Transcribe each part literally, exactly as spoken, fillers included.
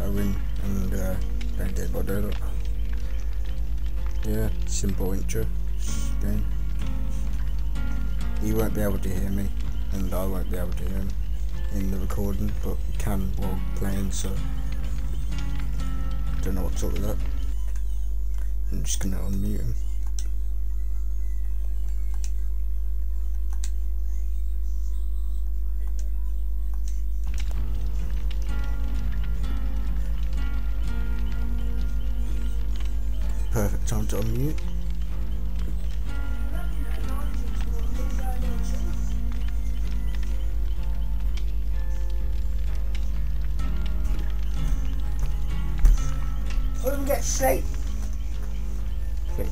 Owen and uh, don't get bothered up. Yeah, simple intro game. You won't be able to hear me, and I won't be able to hear him in the recording, but you can while playing, so don't know what's up with that. I'm just gonna unmute him. Perfect time to unmute. Let him get sleep. Okay.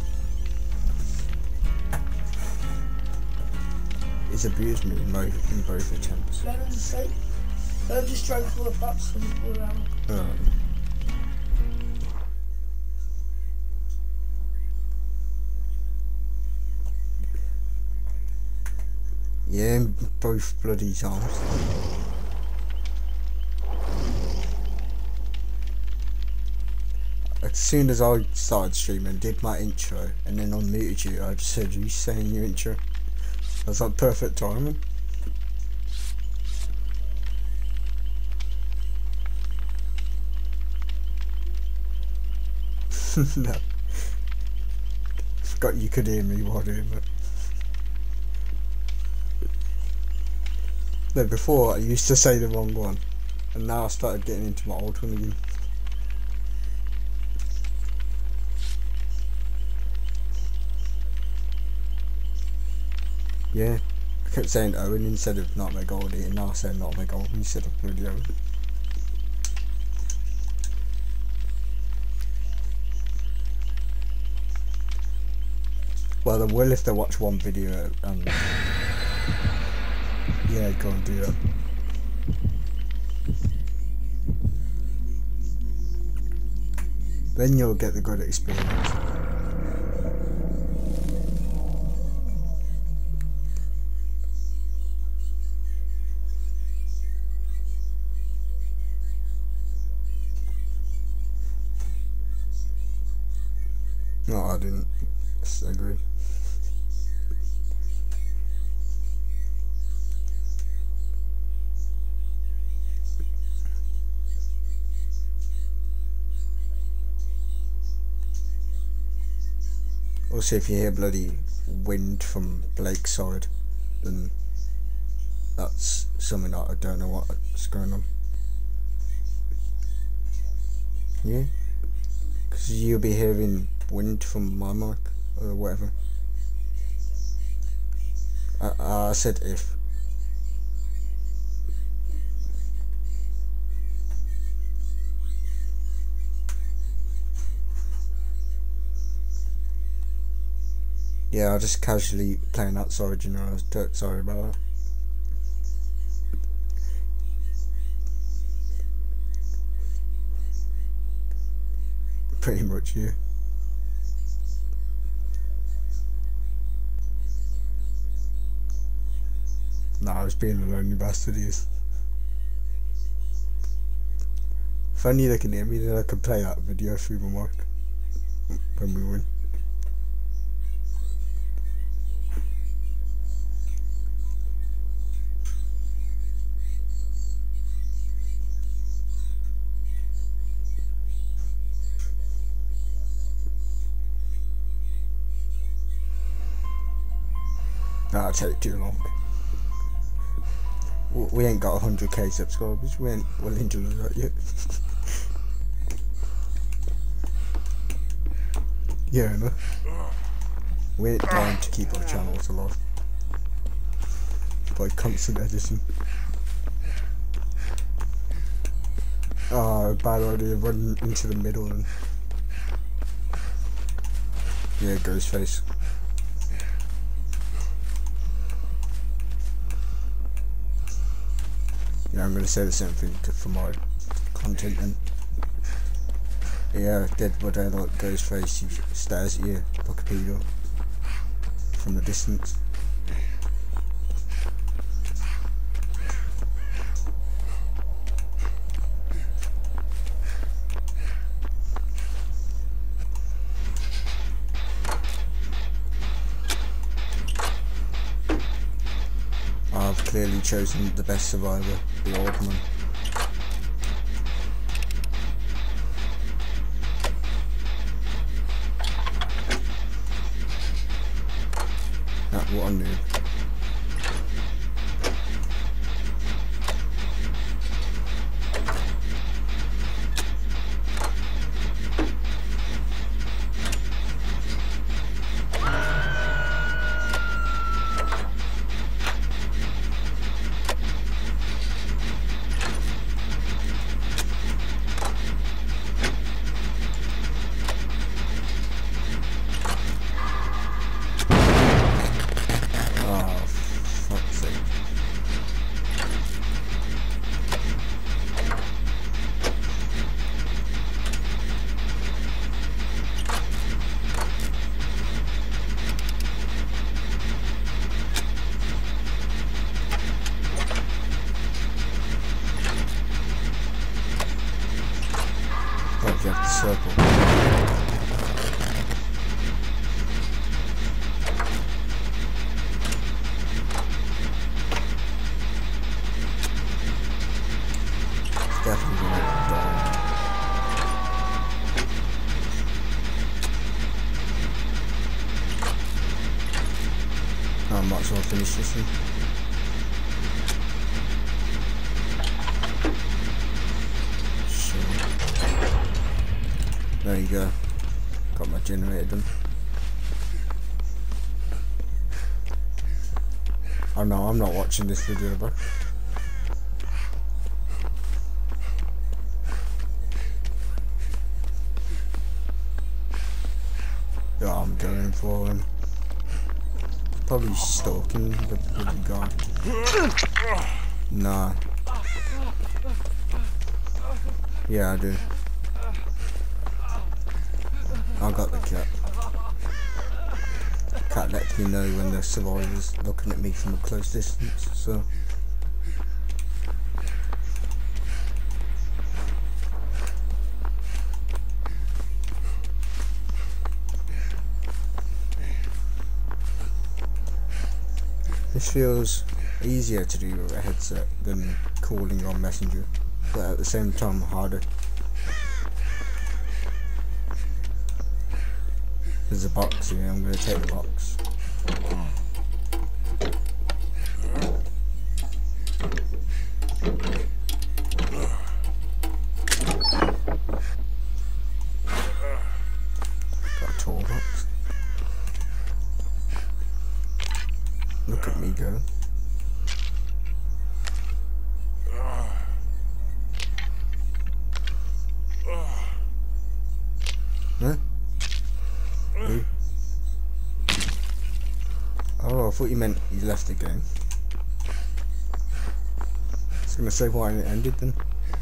He's abused me in both, in both attempts. Let him sleep. Let him just drink all the pots and all around. Um, yeah, in both bloody times. As soon as I started streaming, did my intro, and then unmuted you, I just said, you saying your intro. I was like, perfect timing. No. Forgot you could hear me while doing that. No, before I used to say the wrong one, and now I started getting into my old one again. Yeah, I kept saying Owen instead of not my Goldie, and now I say not my Goldie instead of bloody Owen. Well, they will if they watch one video, and yeah, go and do that. Then you'll get the good experience. No, I didn't agree. Also, if you hear bloody wind from Blake's side, then that's something that I don't know what's going on. Yeah, because you'll be hearing wind from my mic or whatever. I, I said if. Yeah, I just casually playing outside, you know, I was dirt sorry about that. Pretty much, yeah. Nah, I was being a lonely bastard, he is. If only they can hear me, then I could play that video through my mic when we win. That'll take too long. We ain't got one hundred K subscribers, we ain't willing to do that yet. Yeah, no. We ain't trying to keep our channels alive by constant editing. Oh, bad idea, run into the middle and... Yeah, Ghostface. Yeah, I'm gonna say the same thing to, for my content, and yeah, dead body like Ghostface, he stares at you like a pedo from the distance. clearly chosen the best survivor, the old man. That what I knew. You have to circle. It's definitely gonna die. I might as well finish this one. There you go. Got my generator done. Oh no, I'm not watching this video, bro. Yeah, I'm going for him. Probably stalking the bloody guy. Nah. Yeah, I do. I got the cat. The cat lets me know when the survivor's looking at me from a close distance, so. This feels easier to do with a headset than calling on Messenger, but at the same time harder. There's a box here, I'm going to take the box. Got a toolbox. Look at me go. Huh? Who? Oh, I thought you meant you left the game. I was gonna say why it ended then.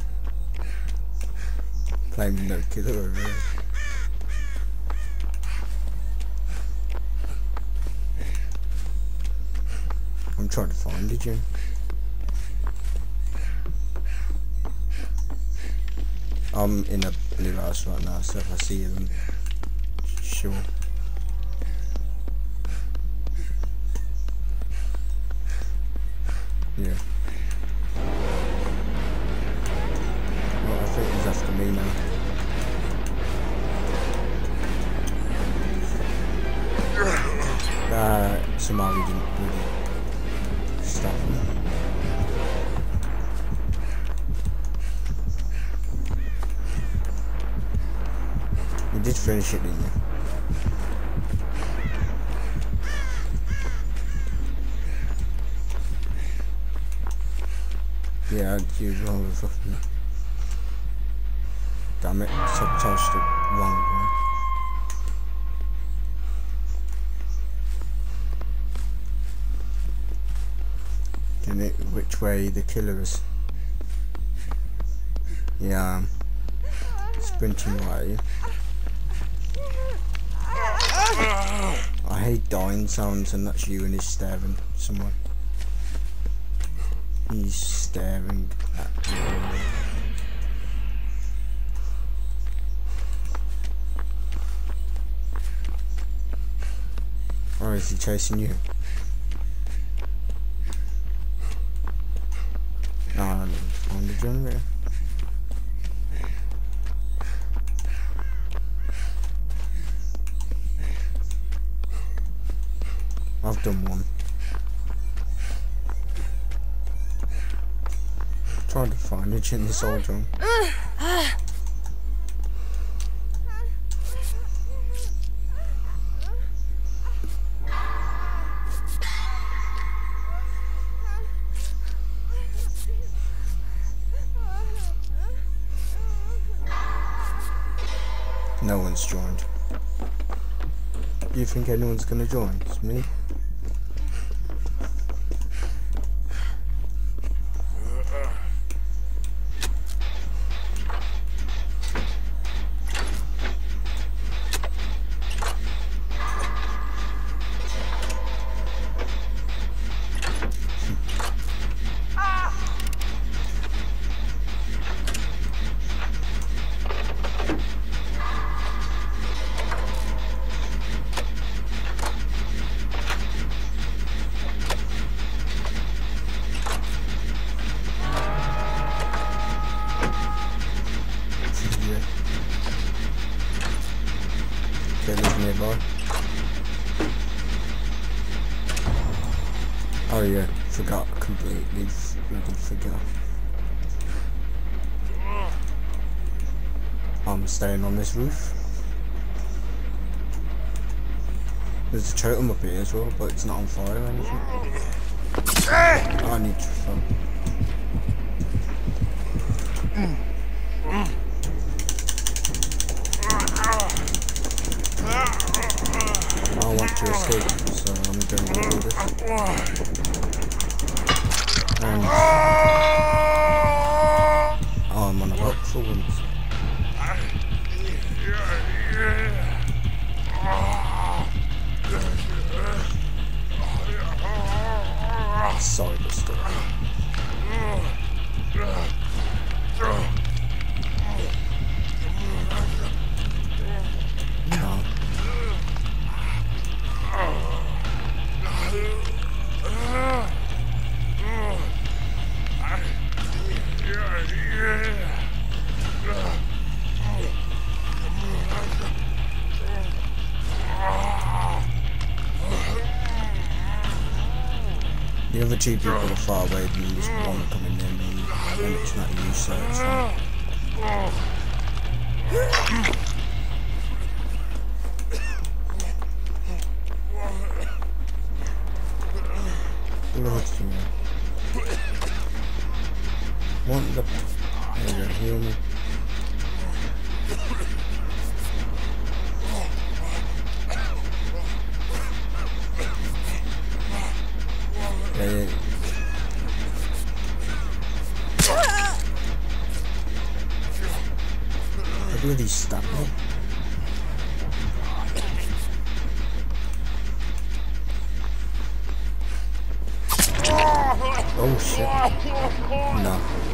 Playing no killer over there. I'm trying to find it, Jim. I'm in a blue house right now, so if I see them, sure. Yeah. Well, I think he's after me now. Uh, somehow he didn't really stop me. You did finish it, didn't you? Yeah, you wrong with fucking. Damn it, sabotaged it wrong way. Can it which way the killer is? Yeah, um, sprinting right at you. I hate dying sounds, and that's you and he's staring somewhere. He's staring at me. Or is he chasing you? I've done one. Trying to find a in this old room. No one's joined. You think anyone's gonna join? It's me. Nearby. Oh yeah, forgot completely. Bloody forgot. I'm staying on this roof. There's a totem up here as well, but it's not on fire or anything. I need to fall. I want to escape, so I'm going to do this. And oh, I'm on a rock for once. Sorry, but still. The other two people are far away than you, just one coming near me, and it's not you, so it's fine. Lord, you know. Want the... There you go, heal me. Yeah, yeah. I bloody stabbed me. Oh shit. No.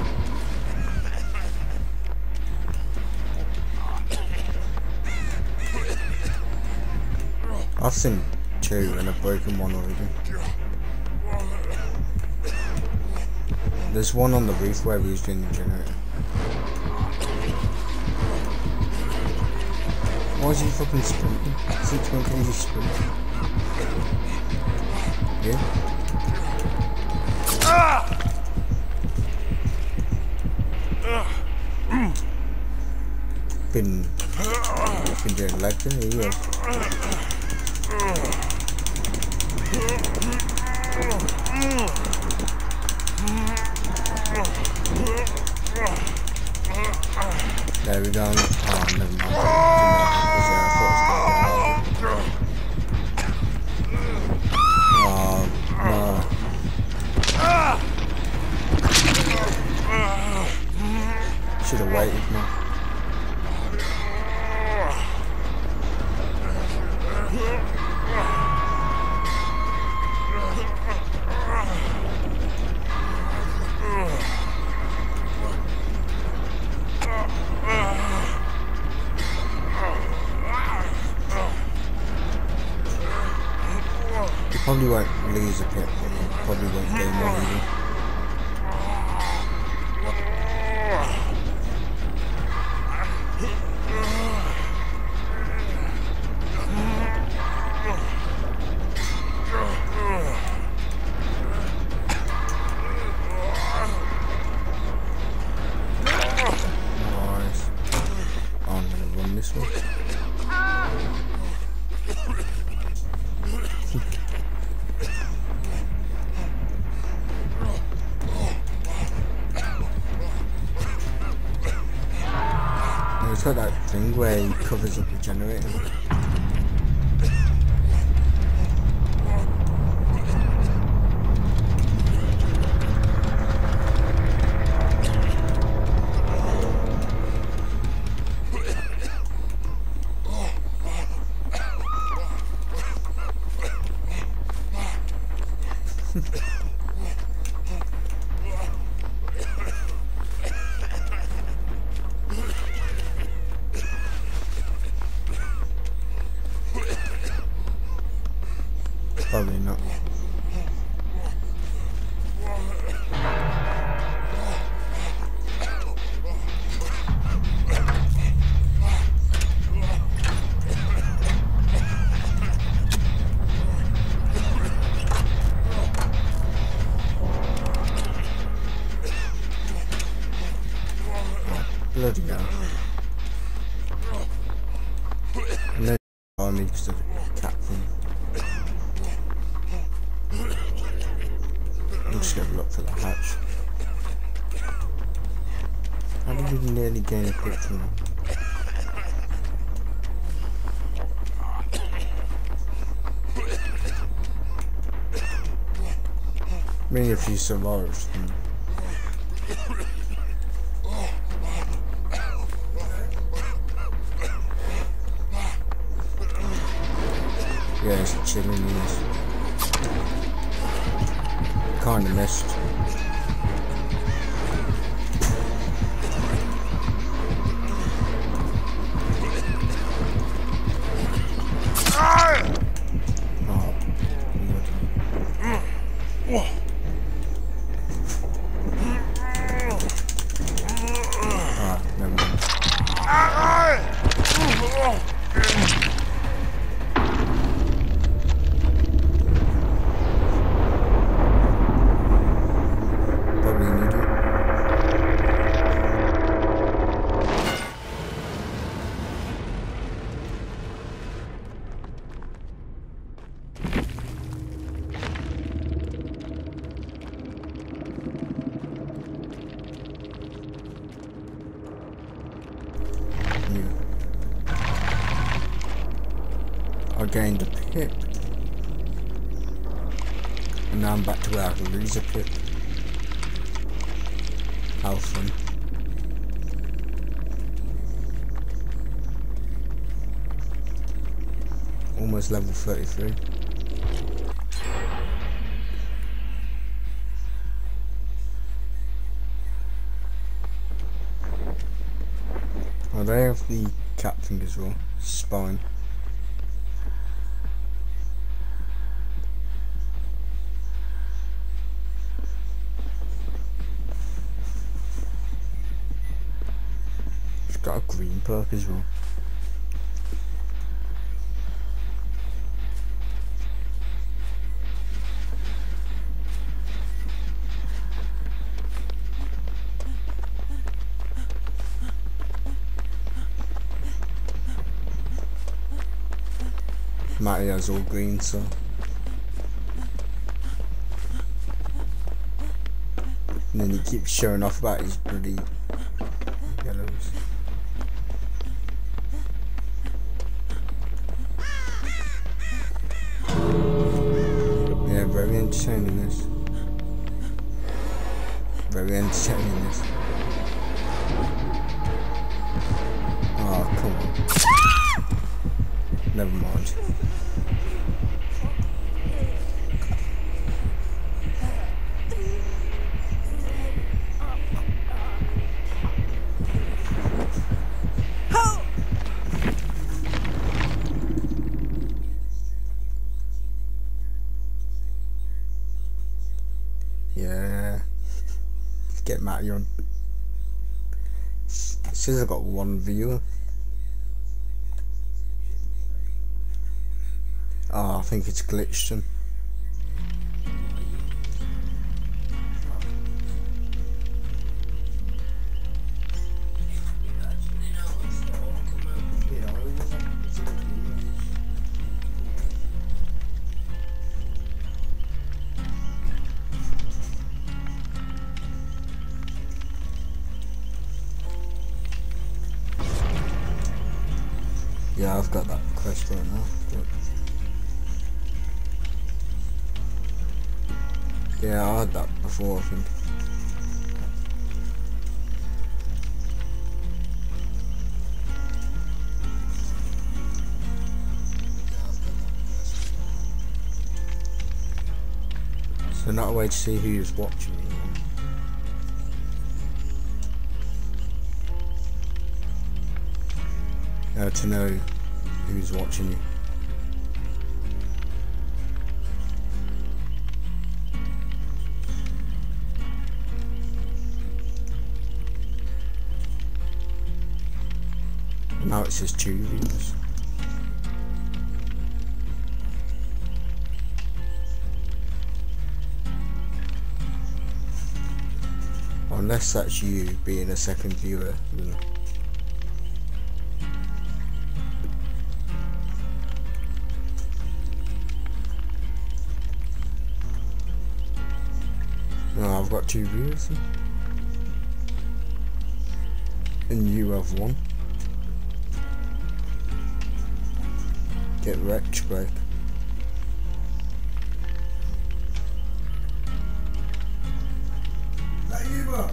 I've seen two and I've broken one already. There's one on the roof where we was doing the generator. Why is he fucking sprinting? Six one can you sprint? Yeah. Been been doing leg there, here you go. There we go. Oh, never mind. Oh, no. Should have waited, man. Probably won't lose a pit, but probably won't gain one either. He's got that thing where he covers up the generator. Probably not. Bloody hell. And then army because of the cat thing. I'm just gonna look for the hatch. How did we nearly gain a quick from that? Maybe a few survivors. Yeah, it's chilling in this. Kinda missed. I gained a pip, and now I'm back to where I can lose a pip. How fun. Almost level thirty-three. Oh, they have the cat thing as well. Spine. Got a green perk as well. Matty has all green, so and then he keeps showing off about his bloody yellows. Yeah, very entertaining this. Very entertaining this. Oh, come on. Never mind. Yeah, get Matty on. It says I got one viewer. Oh, I think it's glitched him. Yeah, I've got that quest right now. But yeah, I had that before, I think. So not a way to see who's watching you. Uh, to know who's watching you. And now it says two viewers. Unless that's you being a second viewer, then no, I've got two viewers then. And you have one. Get wrecked, break. That you, bro?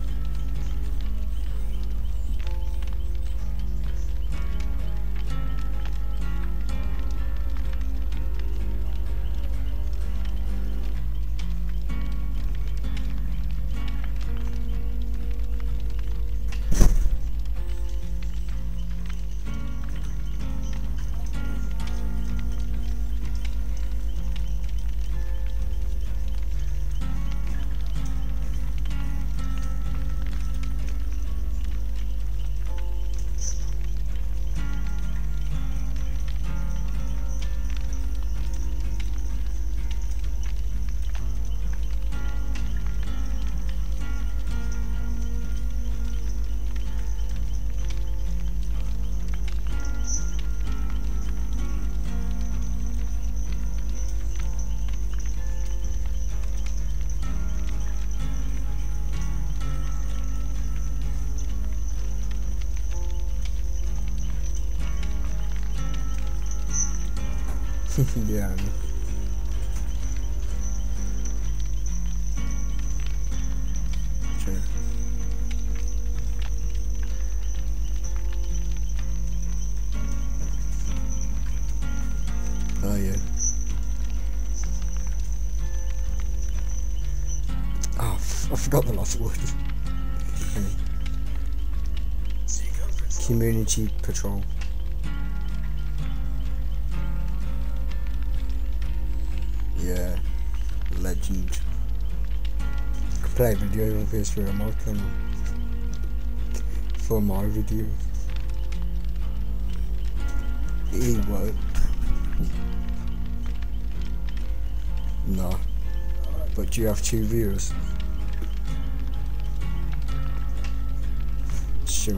Yeah, I know. Sure. Oh yeah. Oh, I forgot the last word. Community patrol. Yeah, legend. I could play video of this for my channel. For my video. He won't. No. But do you have two viewers? Sure.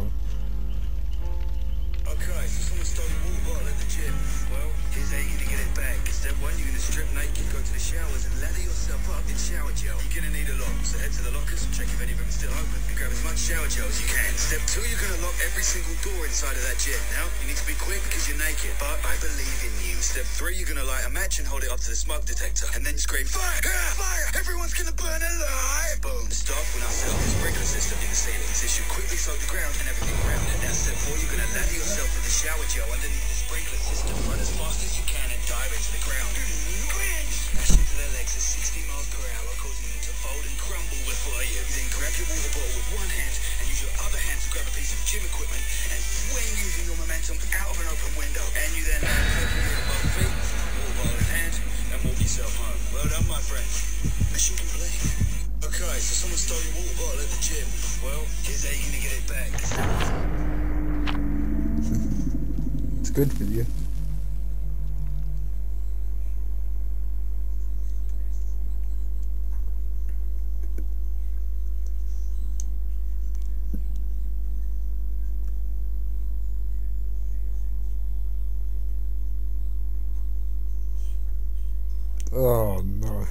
Okay, so someone stole your water bottle at the gym. Well, here's how you're gonna get it back. Step one, you're gonna strip naked, go to the showers and lather yourself up in shower gel. You're gonna need a lock, so head to the lockers and check if any of them are still open and grab as much shower gel as you can. Step two, you're gonna lock every single door inside of that gym. Now, you need to be quick because you're naked, but I believe in you. Step three, you're gonna light a match and hold it up to the smoke detector and then scream, fire, ah, fire, everyone's gonna burn alive. Boom. Stop when I set up the sprinkler system in the ceiling. This should quickly soak the ground and everything around it. Now, step four, you're gonna lather yourself with the shower gel underneath the sprinkler system. Run as fast as you can and dive into the ground. Smash into their legs at sixty miles per hour, causing them to fold and crumble before you. You then grab your water bottle with one hand and use your other hand to grab a piece of gym equipment and swing using your momentum out of an open window. And you then land perfectly on both feet, water bottle in hand, and walk yourself home. Well done, my friend. Mission complete. Okay, so someone stole your water bottle at the gym. Well, here's how you're gonna get it back. It's good for you. Oh no.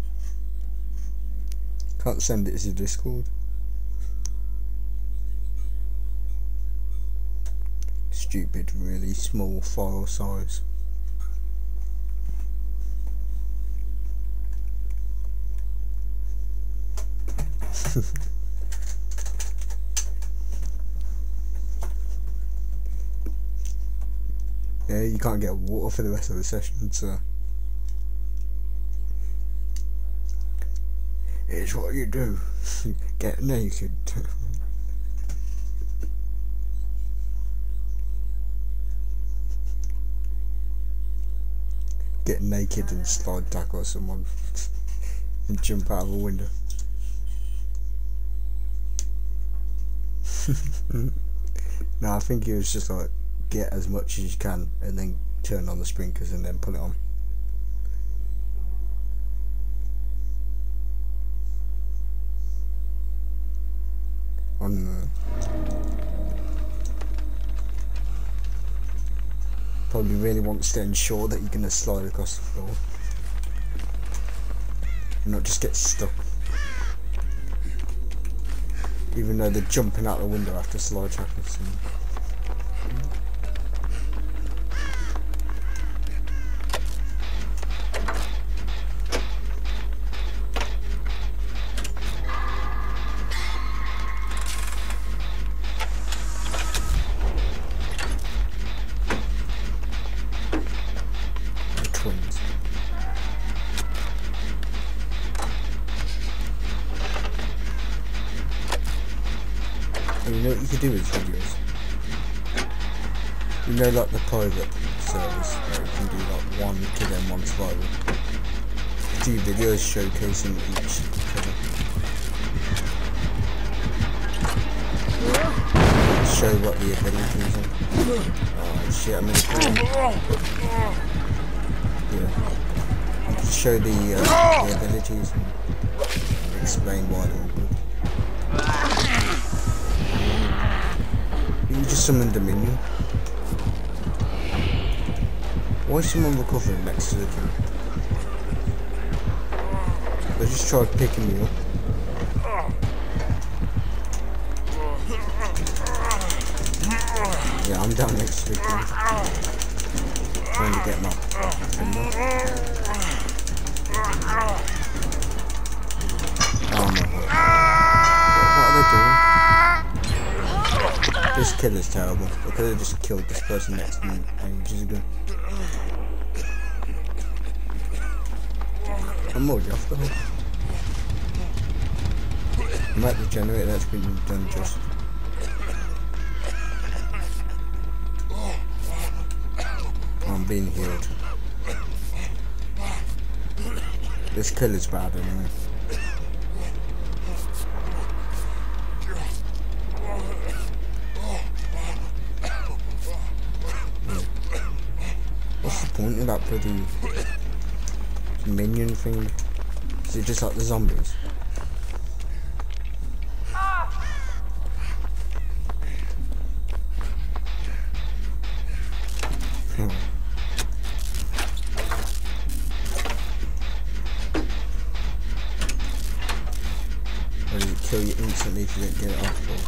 Can't send it to Discord. It's stupid, really small file size. Yeah, you can't get water for the rest of the session, so here's what you do. Get naked. Get naked and slide tackle someone and jump out of a window. No, I think it was just like get as much as you can and then turn on the sprinklers and then put it on. On the probably really wants to ensure that you're gonna slide across the floor and not just get stuck. Even though they're jumping out the window after slide tackles. Twins. And you know what you could do with videos? You know, like the private service where you can do like one to them, one survival. Do videos showcasing each other. Show what the abilities are. Oh shit, I'm in the corner. Yeah. Show the, uh, the abilities and explain why they're all good. You just summoned a minion. Why is someone recovering next to the king? They just tried picking me up. Yeah, I'm down next to the king. Trying to get my finger. Oh my god. What, what are they doing? This kill is terrible. They could have just killed this person next to me ages ago. I'm already off the hook. I'm at the generator that's been done just. I'm being healed. This kill is bad anyway. Yeah. What's the point of that bloody minion thing? Is it just like the zombies? Hmm. Or does it kill you instantly if you don't get it off? Or...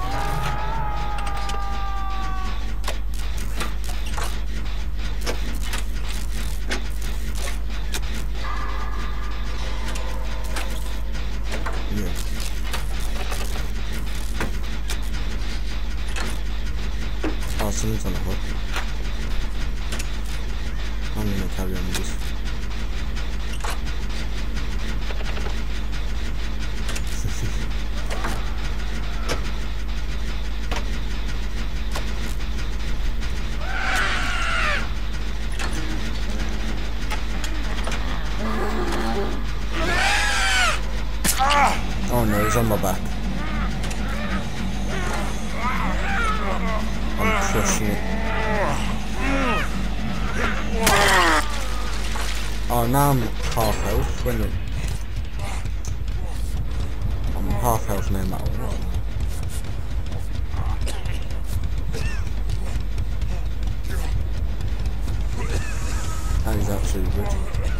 Yeah. Oh, someone's on the hook. I'm gonna carry on with this. Oh no, he's on my back. I'm crushing it. Oh, now I'm half health, when it... I'm half health no matter what. That is actually good.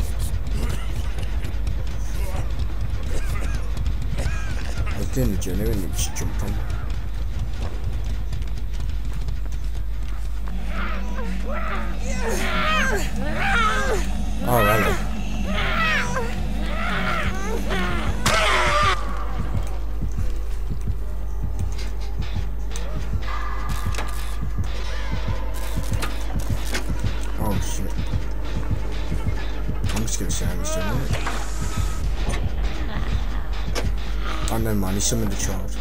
I was doing the generator and it just jumped on. do the same as doing it. Oh, never mind, he summoned the child.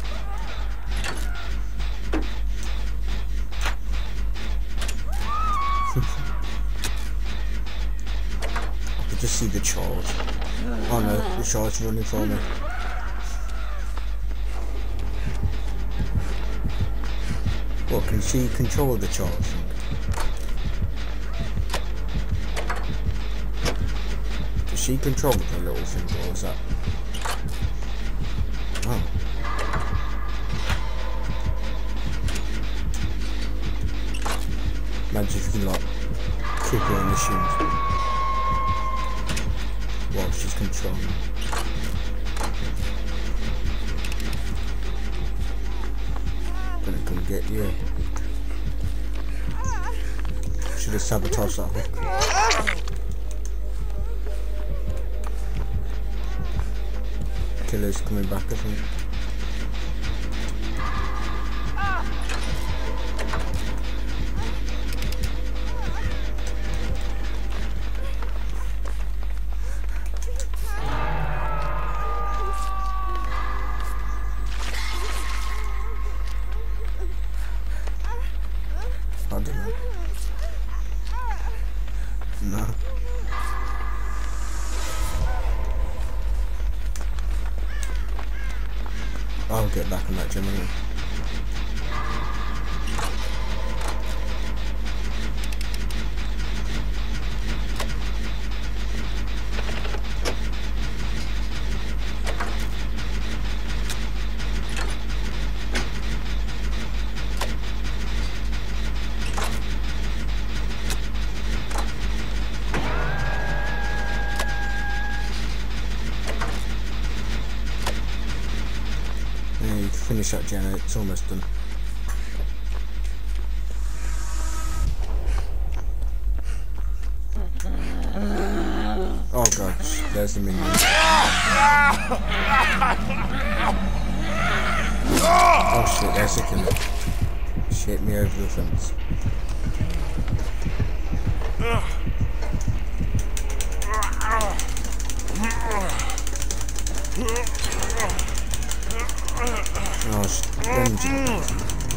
I could just see the child. Oh no, the child's running for me. What, can she control the child? Does she control the little thing, or is that? Oh. Imagine if you like kick her in the shins while she's controlling. Gonna come get you. Should have sabotaged that hook. Killer's coming back, I think. I don't know. No. I'll get back on that gym anyway. Yeah, you can finish that Jenna, it's almost done. Oh gosh, there's the minion. Oh shit, there's the killer. She hit me over the fence. Oh, shit.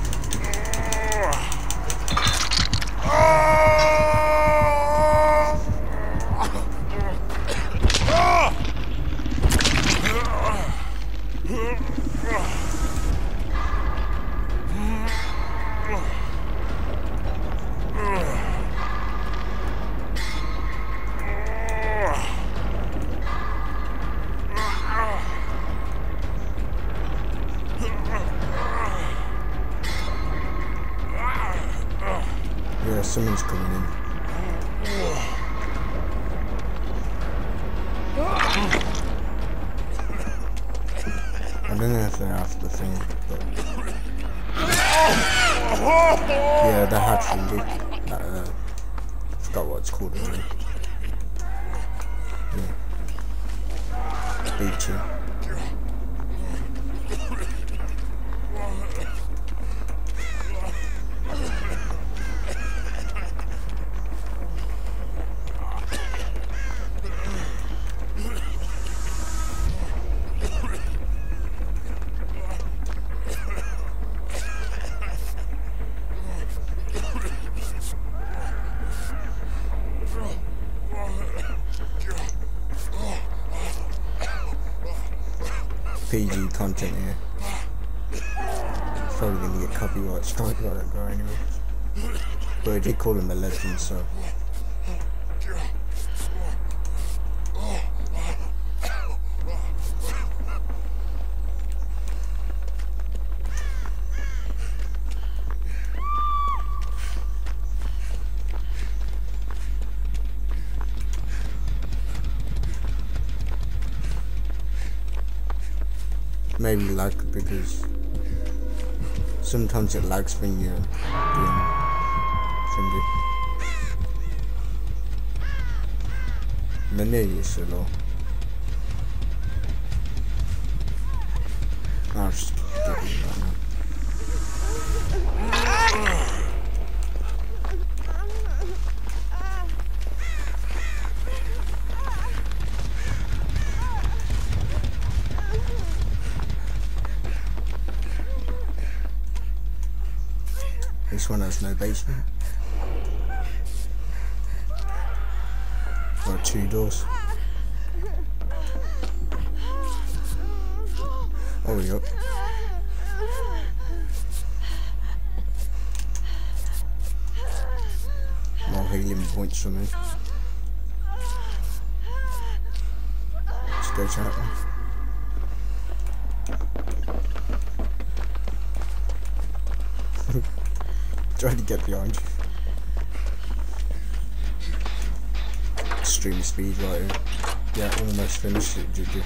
Yeah, someone's coming in. I don't know if they're after the thing, but yeah, the hatch thing. Uh, I forgot what it's called already. Yeah. Beat you. P G content here. It's probably gonna get copyright strike by that guy anyway. But I did call him a legend, so. Maybe lag because sometimes it lags when you're doing thingy. Men är ju så då. Ah, just get it right now. This one has no basement. Or two doors. Oh, yep. More healing points for me. Let's go chat them. Trying to get behind you. Extreme speed right here. Yeah, almost finished it, did you?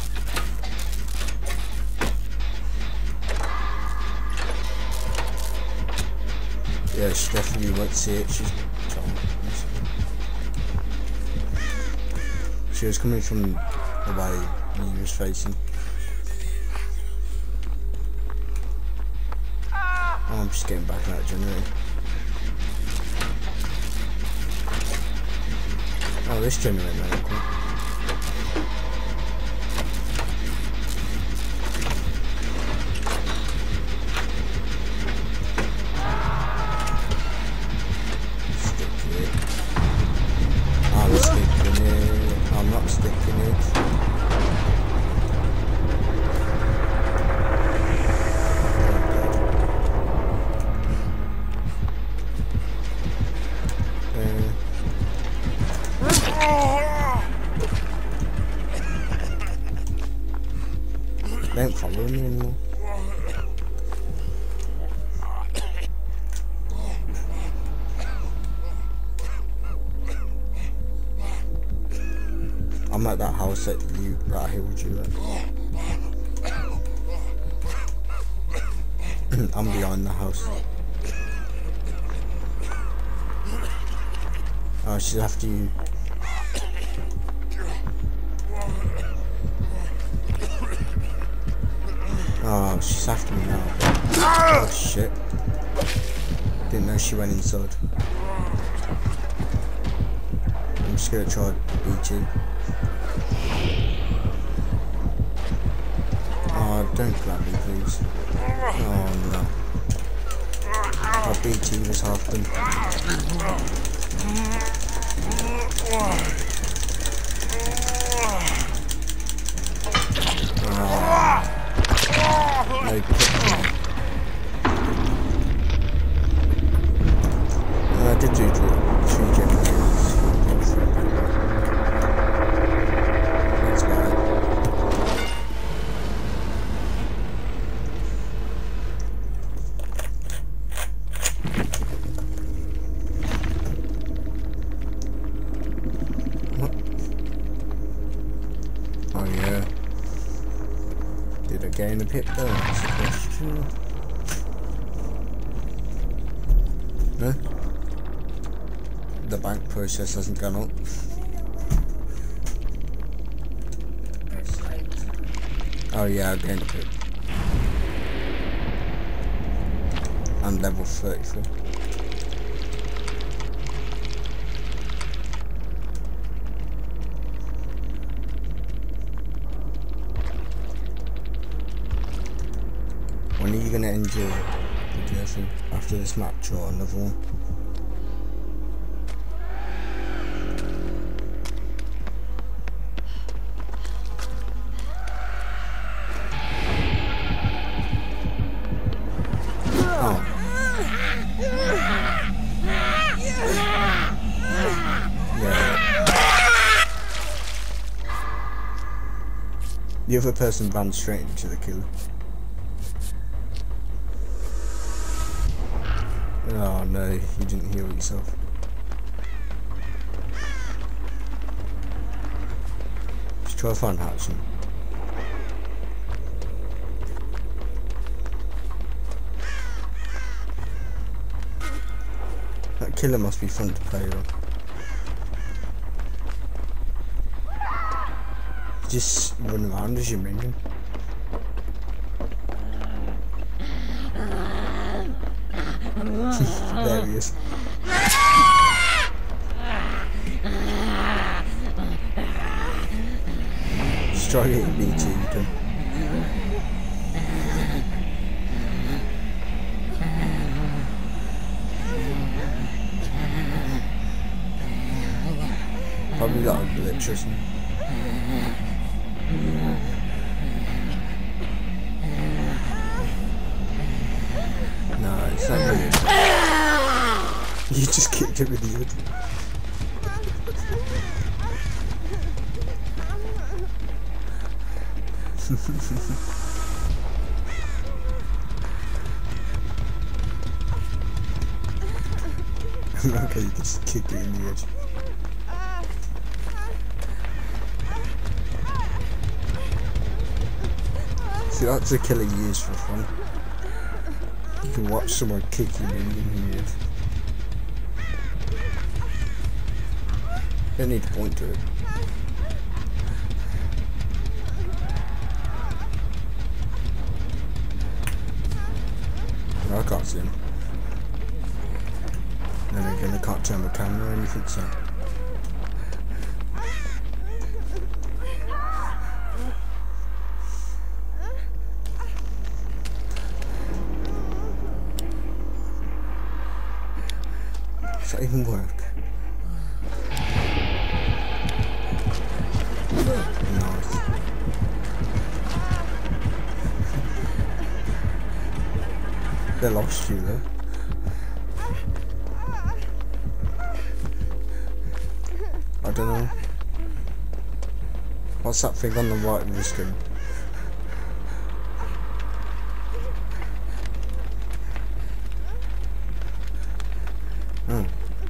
Yeah, she definitely won't see it. She's trying. She was coming from the way he was facing. Oh, I'm just getting back out of generator. Oh, this generator man, cool. Stick it. I'm sticking it. I'm not sticking it. They ain't following me anymore. I'm at that house that you that I healed you at. I'm behind the house. Oh, she's after you. Oh, she's after me now. Oh shit. Didn't know she went inside. I'm just gonna try B T. Oh, don't grab me please. Oh no. Our B T was half done. Oh. No pit. Uh, I did do two generators. That's about it. What? Oh yeah. Did I gain a pit though? That's the question. No? The bank process hasn't gone up. Oh yeah, I gained a pit. And level thirty-three. When are you gonna end your video thing? After this match or another one? Oh. Yeah. The other person ran straight into the killer. Oh no, you didn't heal yourself. Just try to find Hatching. That killer must be fun to play on. Just run around as you minion. There he is. Just try getting B T, you can. We got electricity. No, it's not really. You just kicked it with the head. Okay, you can just kick it in the edge. See, that's a killer you use for fun. You can watch someone kick you in the edge. You don't need to point to it. No, I can't see him. Then again, I can't turn the camera or anything, so. Does that even work? Nice. They lost you there. I don't know. What's that thing on the right of the screen? Oh.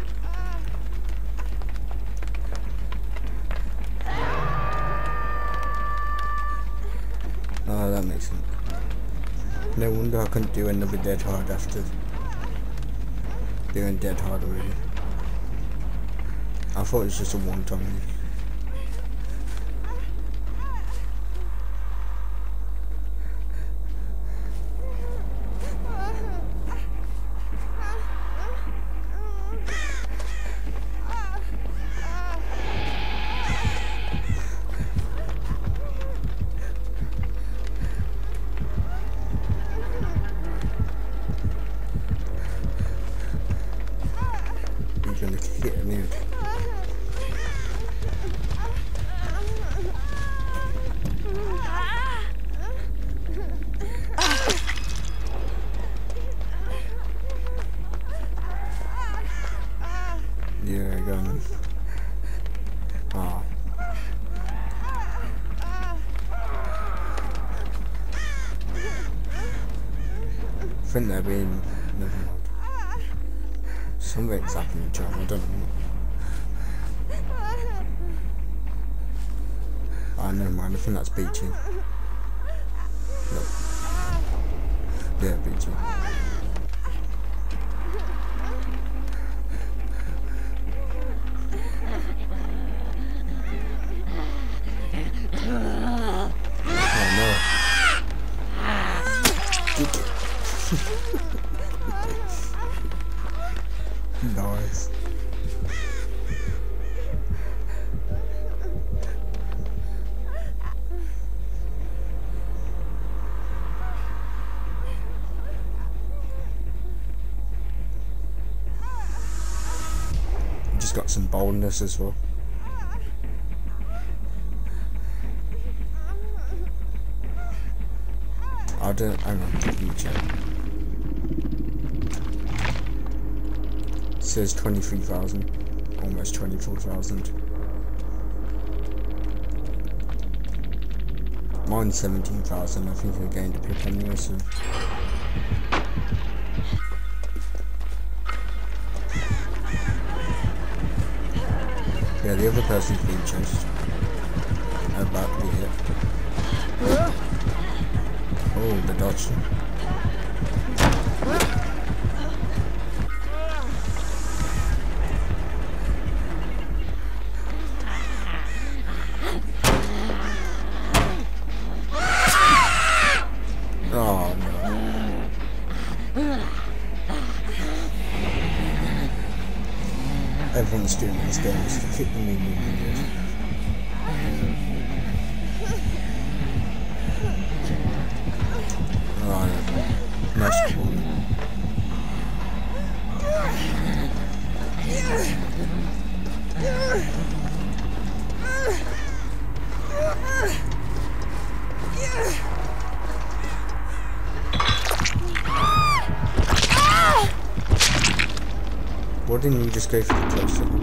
Oh, that makes sense. No wonder I couldn't do another Dead Hard after doing Dead Hard already. I thought it was just a one-time. You're gonna hit a nude. Yeah, go on. Ah. I think they're being. Never mind. Something's happening, John. I don't know. Ah, never mind. I think that's beaching. Look. Yeah, beaching. Nice. Just got some boldness as well. I don't. Hang on, let me check. It says twenty-three thousand, almost twenty-four thousand. Mine's seventeen thousand. I think I gained a pick anyway, so. Yeah, the other person's being chased. About to be hit. Oh, the dodge. Oh no. Everyone's doing this game is to kick the mean videos. Right. Nice one. Why didn't you just go for the close up?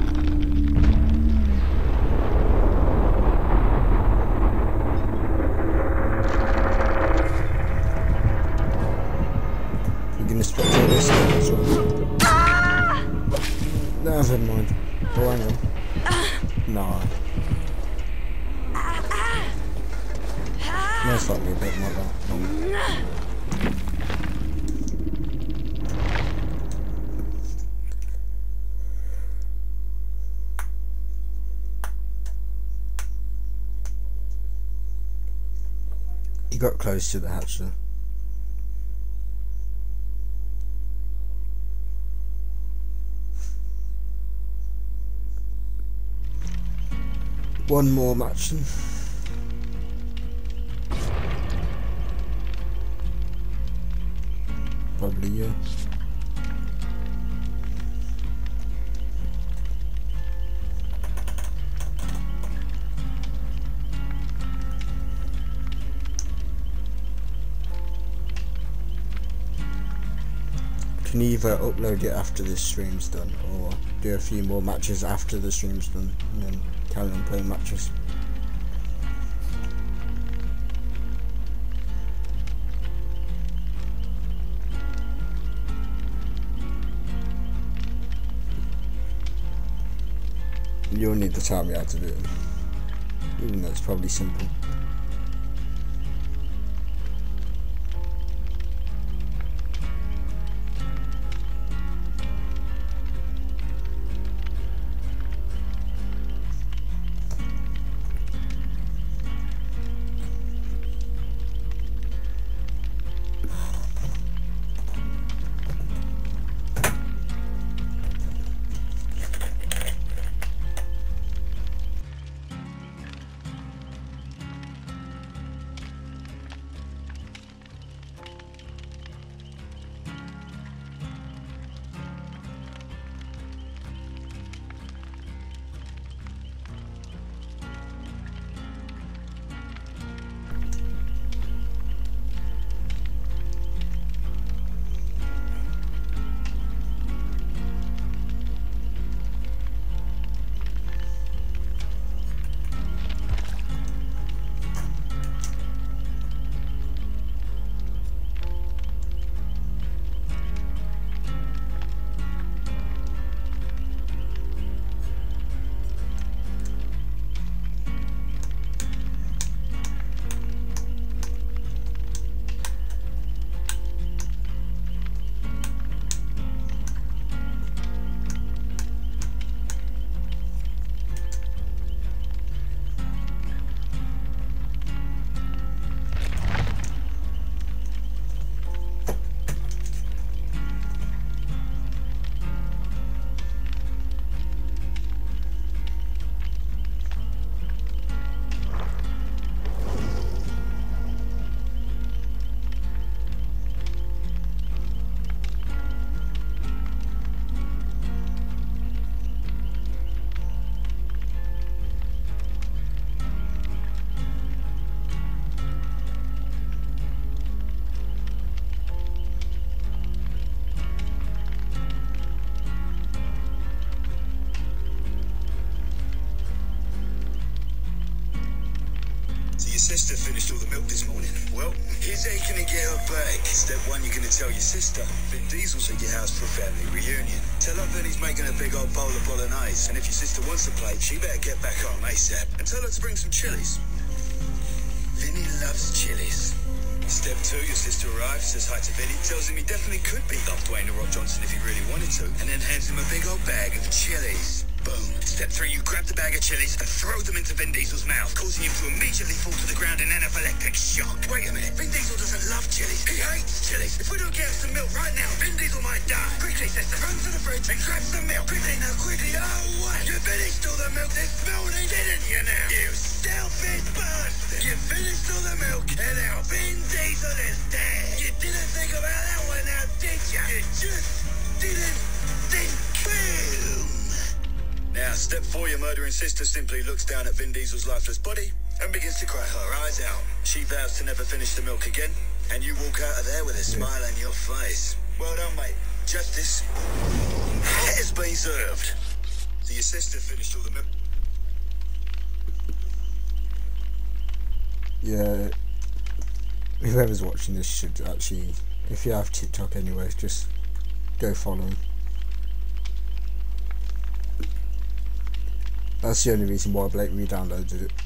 You're gonna spectate this now as well. No, never mind. Oh, hang on. No. Most likely a bit more than that. You got close to the hatch though. One more match then. Probably, yeah. Can you either upload it after this stream's done, or do a few more matches after the stream's done, and then carry on playing matches? You'll need to tell me how to do it, even though it's probably simple. Sister finished all the milk this morning. Well, here's how you're gonna get her back. Step one, you're gonna tell your sister. Vin Diesel's at your house for a family reunion. Tell her Vinny's making a big old bowl of bolognese, and if your sister wants a plate, she better get back home ASAP. And tell her to bring some chilies. Vinny loves chilies. Step two, your sister arrives, says hi to Vinny, tells him he definitely could beat up Dwayne The Rock Johnson if he really wanted to, and then hands him a big old bag of chilies. Boom. Step three, you grab the bag of chilies and throw them into Vin Diesel's mouth, causing him to immediately fall to the ground in anaphylactic shock. Wait a minute, Vin Diesel doesn't love chilies. He hates chilies. If we don't get some milk right now, Vin Diesel might die. Quickly, sister, run to the fridge and grab some milk. Quickly now, quickly. Oh, what? You finished all the milk this morning, didn't you now? You selfish bastard. You finished all the milk and now Vin Diesel is dead. You didn't think about that one now, did you? You just didn't think. Boom. Now, step four, your murdering sister simply looks down at Vin Diesel's lifeless body and begins to cry her eyes out. She vows to never finish the milk again, and you walk out of there with a smile on your face. Well done, mate. Justice has been served. The assistant finished all the mem- Yeah, whoever's watching this should actually, if you have TikTok anyways, just go follow him. That's the only reason why Blake re-downloaded it.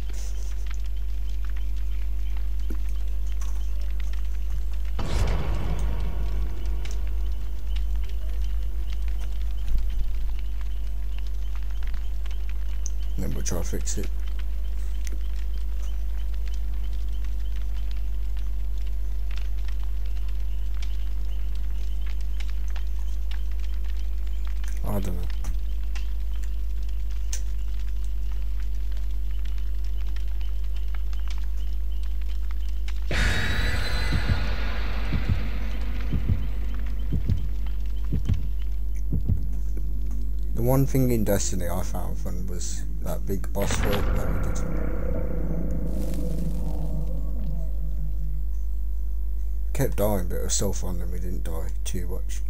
Then we'll try to fix it. I don't know. The one thing in Destiny I found fun was that big boss fight that we did. Kept dying, but it was still fun and we didn't die too much.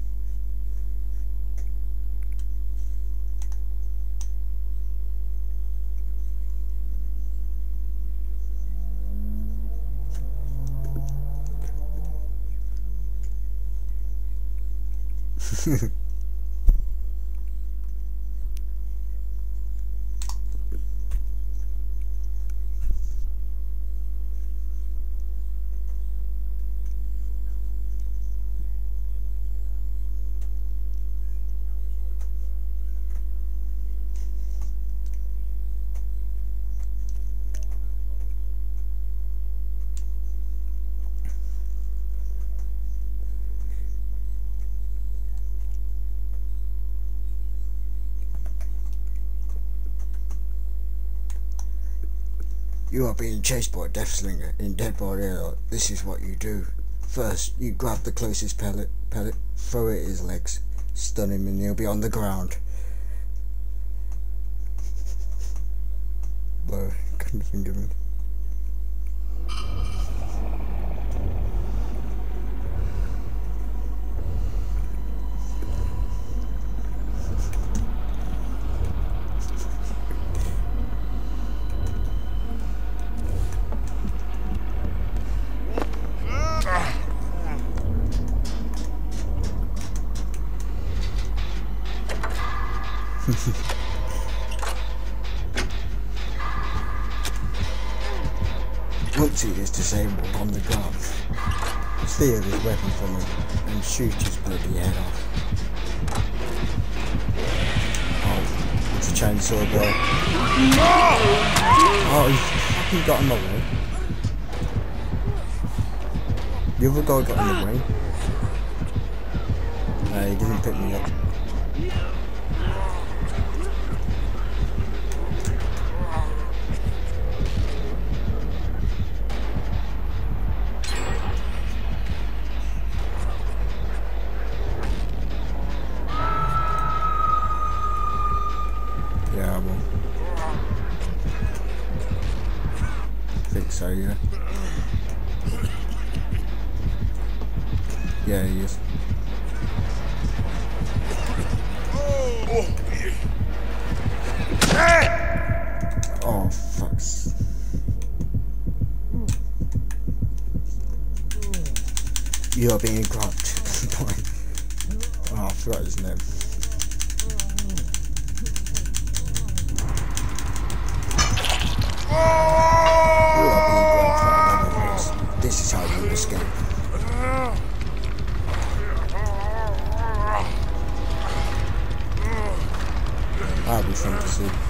You are being chased by a death slinger in Dead by Daylight. This is what you do. First, you grab the closest pellet, pellet, throw it at his legs, stun him and he'll be on the ground. Bro, couldn't think of it. Once he is disabled on the ground, steal his weapon from him and shoot his bloody head off. Oh, it's a chainsaw guy. Oh, he fucking got in the way. The other guy got in the way. No, he didn't pick me up. Yeah, I will. I think so, yeah. Yeah, he is. Oh, fucks. You are being grabbed. Oh, I forgot his name. This is how you escape. That'll be fun to see.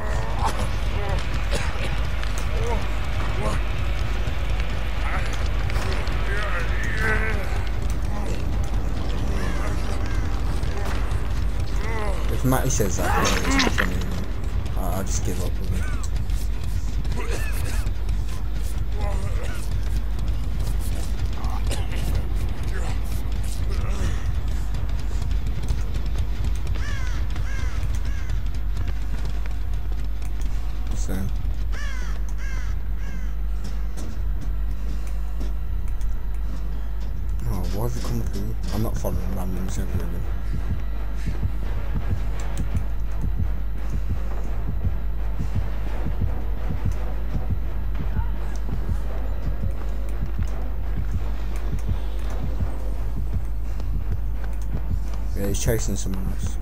If Matty says that, it's funny. I'll just give up with it. So. Oh, why have you come through? I'm not following randoms everywhere. chasing someone else.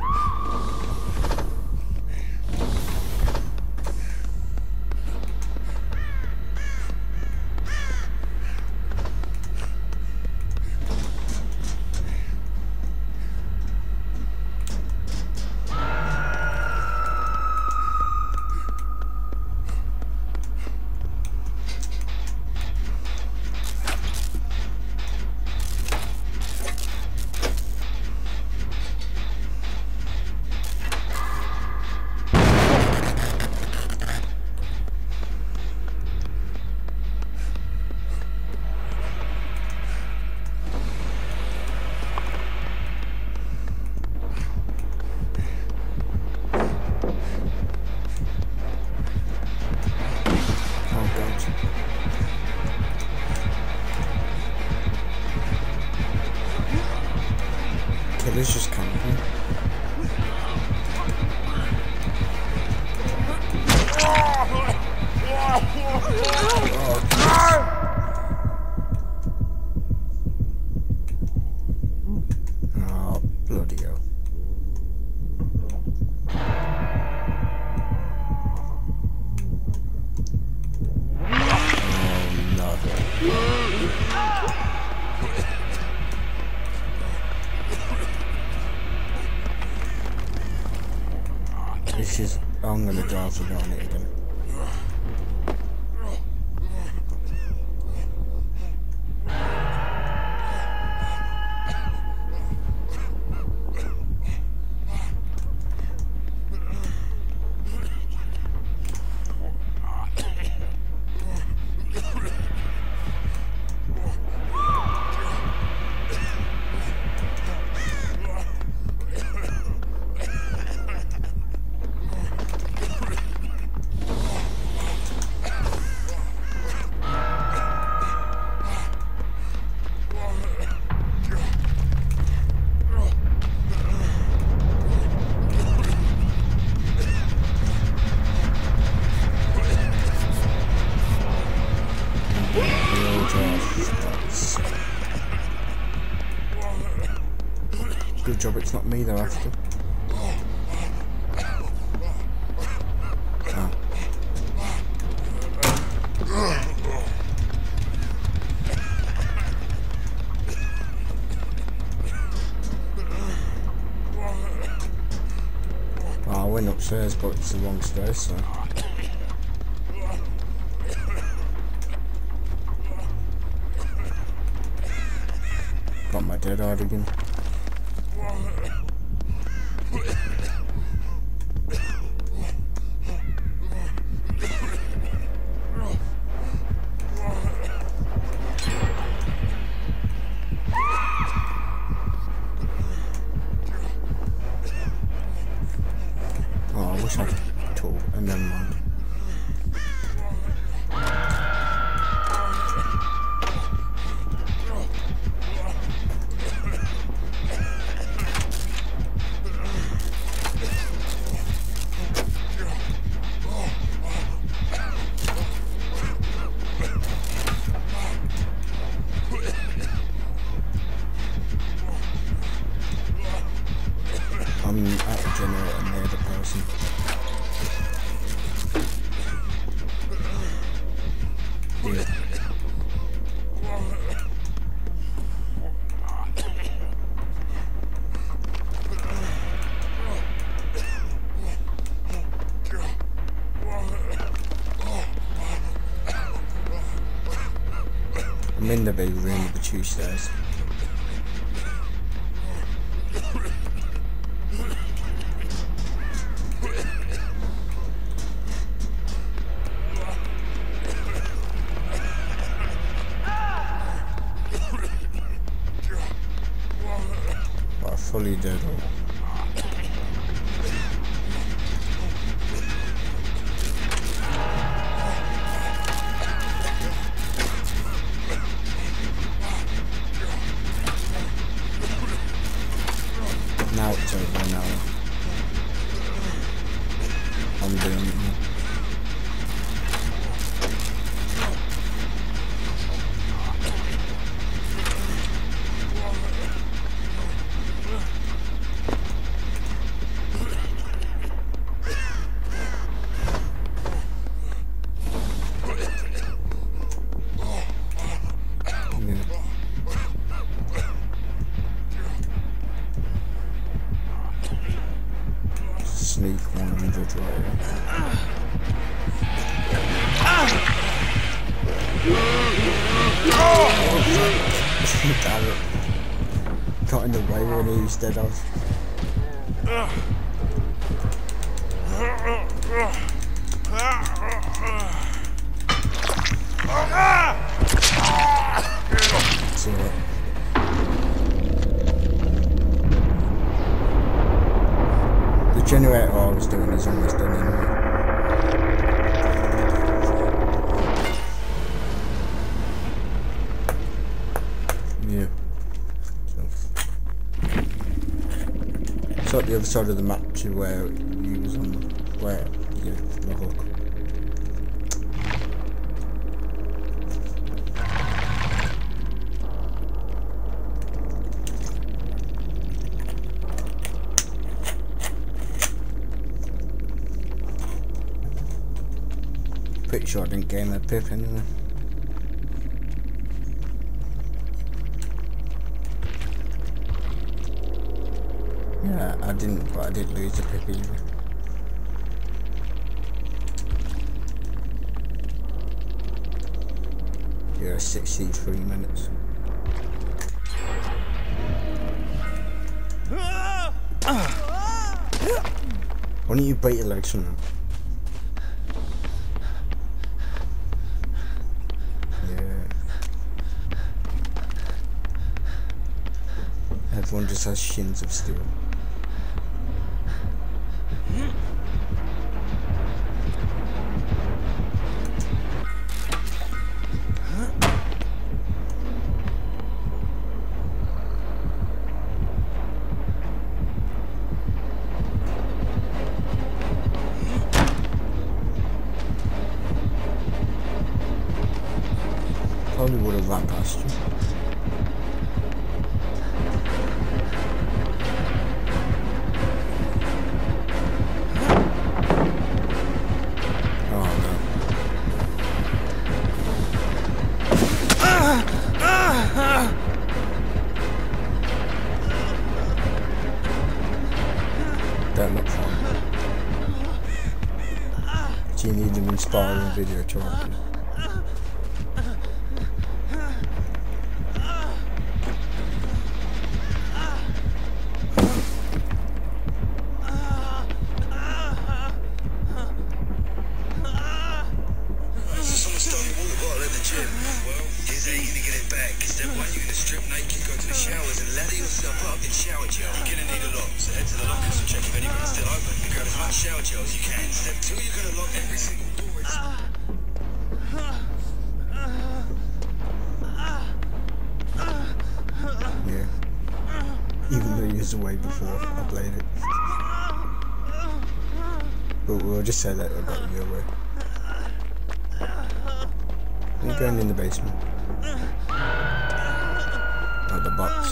Killer's just camping. Oh, bloody hell. This is, I'm gonna die for going it again. Good job it's not me they're after. Ah. Well, I went upstairs but it's the wrong stairs, so got my dead hard again. Oh, I wish I could talk and then mind. I'm at the generator near the person. Yeah. I'm in the big room with the two stairs. Fully dead. Now it's over now. I'm doing it now. sneak one hundred right. Damn it. Got in the way when he was dead off. See what? The generator I was doing is almost done anyway. Yeah. So. It's like the other side of the map to where you was on the, where, yeah, the hook. Pretty sure I didn't gain that pip anyway. Yeah, I didn't, but I did lose the pip either. Yeah, sixty-three minutes. Why don't you break your legs from that? Everyone just has shins of steel. Probably would have run past you. Don't look fun. Do you need an inspiring video to watch? Shower gel. You're gonna need a lock, so head to the lockers and check if any of them are still open. And grab as much shower gel as you can. Step two, you're gonna lock every single door. Yeah. Even though you was away before I played it. But we'll just say that I got you away. You're going in the basement. Not the box.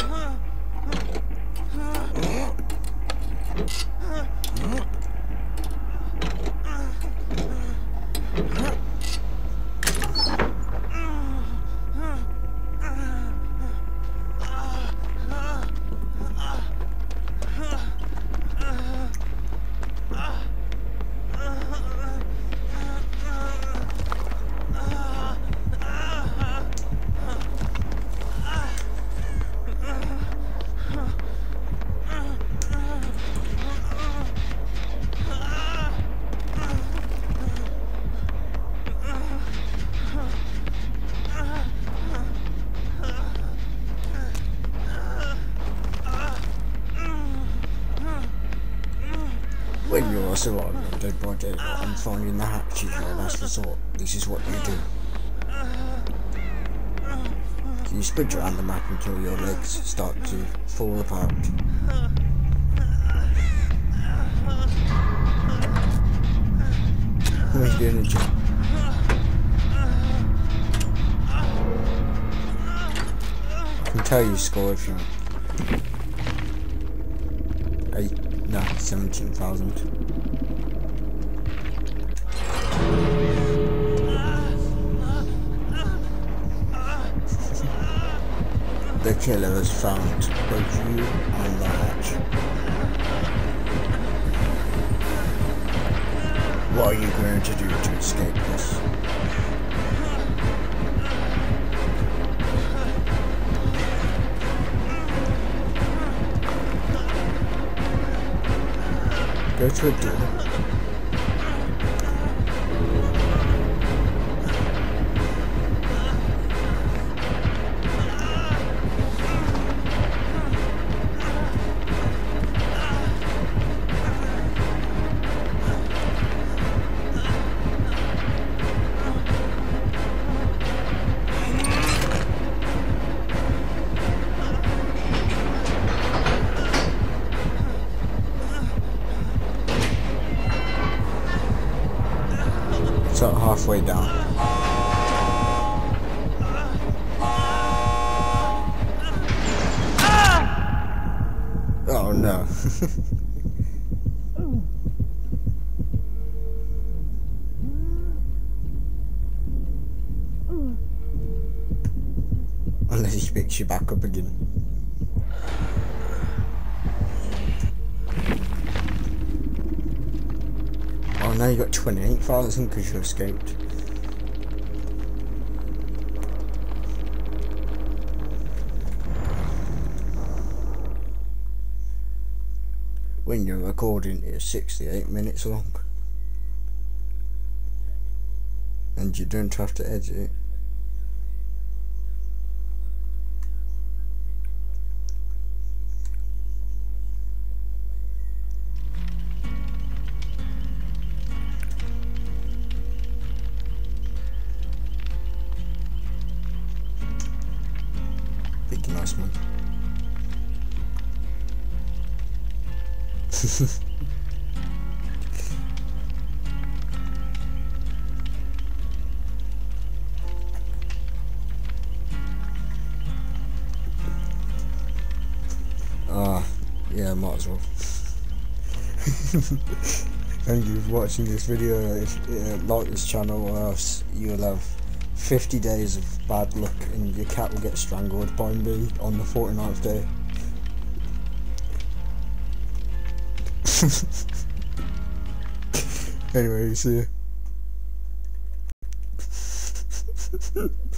When you're surviving a dead body and finding the hatch is your last resort, this is what you do. So you sprint around the map until your legs start to fall apart. What are you doing in the gym? I can tell you score if you want. Eight. No, seventeen thousand. The killer has found both you and the hatch. What are you going to do to escape this? Go to a door. So halfway down. Oh no. Unless he picks you back up again. Oh, now you got twenty-eight thousand because you escaped. When you're recording, it's sixty-eight minutes long. And you don't have to edit it. Big nice man. Ah, yeah, might as well. Thank you for watching this video. If uh, like this channel, or else you'll have fifty days of bad luck and your cat will get strangled by me on the forty-ninth day. Anyway, see you.